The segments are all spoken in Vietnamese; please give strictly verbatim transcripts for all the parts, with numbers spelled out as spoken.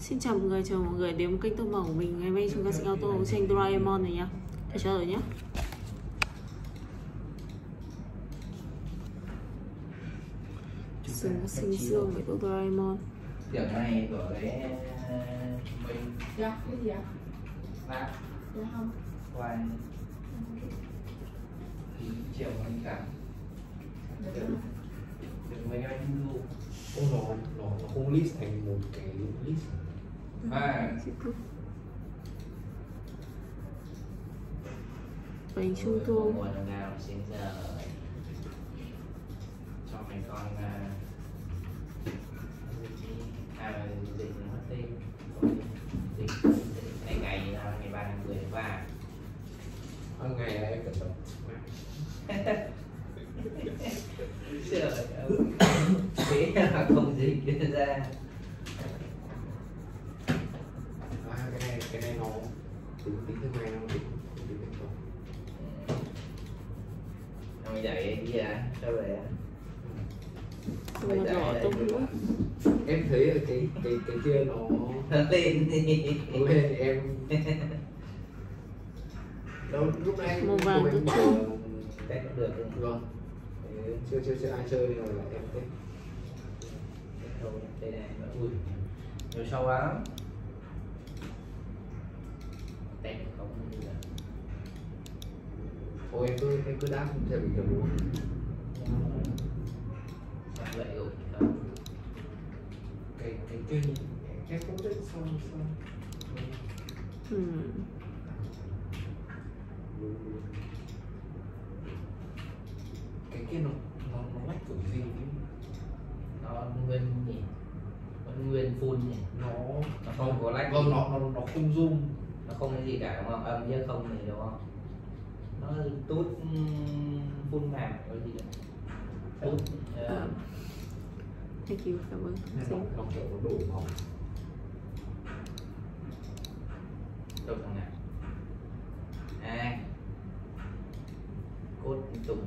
Xin chào mọi người, chào mọi người đến kênh tô màu của mình. Ngày nay chúng ta sẽ auto tranh Doraemon này nhá. Để chờ rồi nhé. Sừng xinh xương với Doraemon. Điểm này của cái mình dạ cái gì ạ? là Dạ không ngoài thì triệu anh cả được mấy anh luôn. Ô, nó nó nó không list thành một cái list À Bánh trung thu. mùa nào nào xin giờ cho mấy con à dịch nó mất tên dịch ngày ngày là ngày ba tháng mười tháng ba hàng ngày là em cẩn thận. Trời ơi, thế là không dịch đưa ra. À, cái này cái này nó tính tính thứ này nó tính tính tính không. Mày dạy cái gì à? Sao vậy à? Mày đỏ tông nữa. Em thấy ở cái cái cái kia nó Nó lên đi. nó lên thì em đâu lúc nãy Màu vàng em rất bảo chung. là- Đấy cũng được không? vâng. Thế chưa chưa chưa ai chơi rồi là em thích. Thôi, đây này, ui, nhiều sâu lắm. Tem không như là Thôi em cứ em cứ đáp theo bình thường luôn. sao vậy rồi không? Cái cái kia nhìn em không biết sao sao. Ừ. Cái kia nó nó nó lách kiểu gì ấy. Nó nguyên nhỉ? Nó nguyên full nhỉ? Nó Nó không có lách. vâng nó nó nó không zoom. Nó không có gì cả đúng không? Âm chứ không này đúng không? Nó tút full map có gì đâu. Tút À. Thank you, cảm ơn. Nên nó, Xin. nó kiểu nó đổ màu. đâu thằng nào? À, cốt tùng.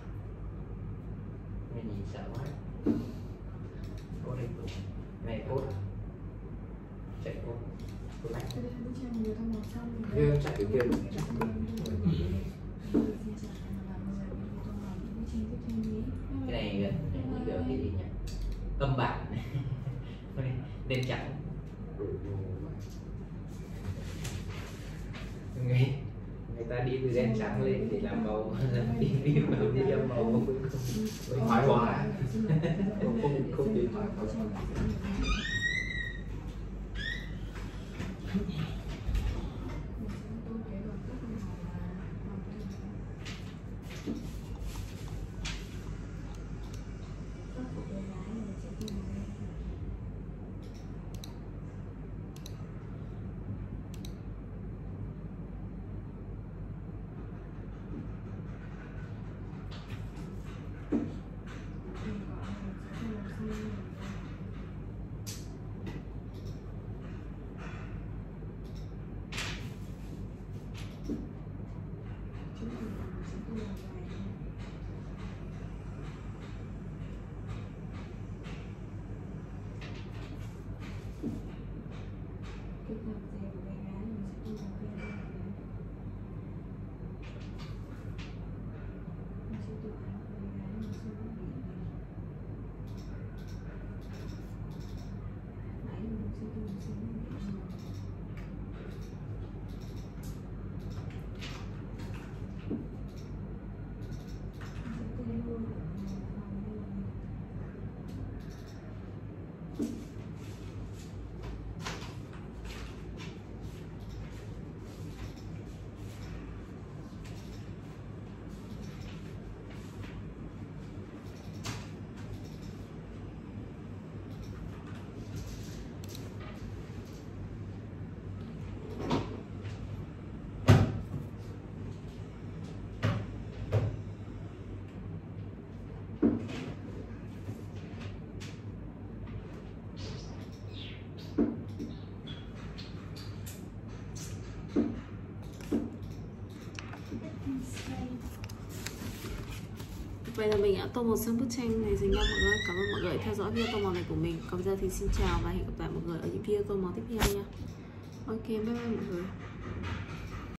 Mình nhìn sợ quá. Cốt hình tùng. Này cốt à? Chạy cốt. Cốt lạnh. cái đấy bức tranh người ta màu xanh Như em chạy cái kia luôn. Cái này gần như kiểu cái gì nhỉ? Âm bản. Đen trắng. Đổ màu. người người ta đi từ đen trắng lên để làm màu đi đi vào đi làm màu không Với thoái hóa. Không không không bị thoái hóa. Vậy là mình đã tô một xong bức tranh này rồi nha mọi người. Cảm ơn mọi người theo dõi video tô màu này của mình. Còn bây giờ thì xin chào và hẹn gặp lại mọi người ở những video tô màu tiếp theo nha. Ok, bye bye mọi người.